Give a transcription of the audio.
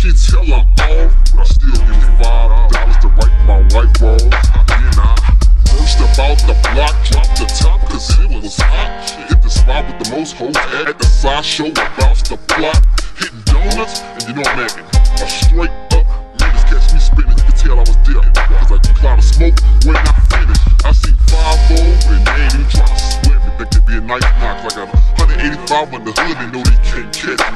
can tell I'm off, but I still give me $5 to right my white walls. Then I first about the block, dropped the top cause it was hot. Hit the spot with the most hoes at the sideshow about the block. Hitting donuts, and you know I'm acting a straight up. Niggas catch me spinning, you can tell I was there. Cause like a cloud of smoke when I finish. I seen 5-0 and they ain't even trying to sweat me. Think they be a nice knock, like I got 185 on the hood, they know they can't catch me.